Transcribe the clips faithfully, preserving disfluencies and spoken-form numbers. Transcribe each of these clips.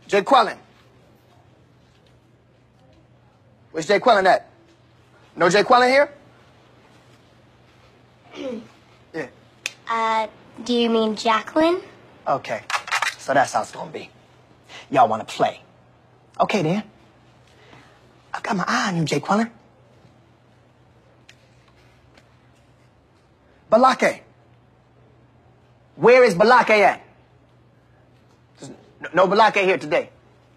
Jay Quellen. Where's Jay Quellen at? No Jay Quellen here? Yeah. Uh, do you mean Jacqueline? Okay. So that's how it's gonna be. Y'all wanna play. Okay then. I've got my eye on you, Jay Quellen. Balake. Where is Balake at? There's no Balake here today.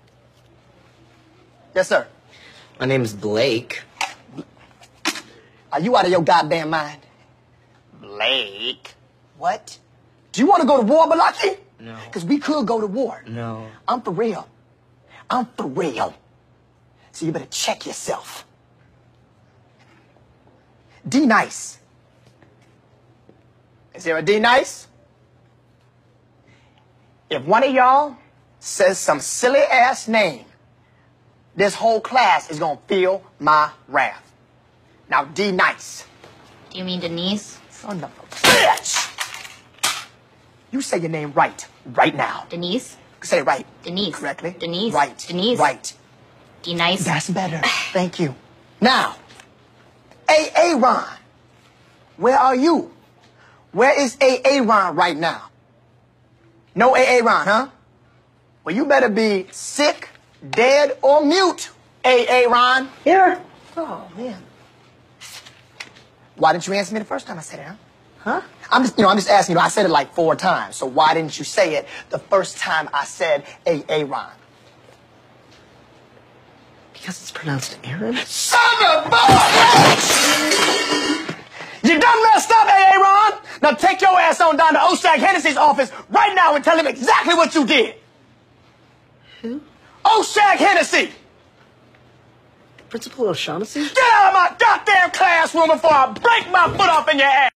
Yes, sir. My name's Blake. Are you out of your goddamn mind? Blake? What? Do you want to go to war, Balake? No. Because we could go to war. No. I'm for real. I'm for real. So you better check yourself. D nice. Is there a D nice? If one of y'all says some silly ass name, this whole class is gonna feel my wrath. Now, D nice. Do you mean Denise? Son of a bitch! You say your name right, right now. Denise? Say it right. Denise. Correctly. Denise. Right. Denise. Right. D nice. That's better. Thank you. Now, A A Ron, where are you? Where is A A Ron right now? No A A Ron, huh? Well, you better be sick, dead, or mute, A A Ron. Here. Oh, man. Why didn't you answer me the first time I said it, huh? Huh? I'm just, you know, I'm just asking you. I said it like four times. So why didn't you say it the first time I said A A Ron? Because it's pronounced Aaron? Son of a bitch! You done messed up, A A Ron. Now take your ass on down to Oshag Hennessy's office right now and tell him exactly what you did. Who? Oshag Hennessy. Principal O'Shaughnessy? Get out of my goddamn classroom before I break my foot off in your ass.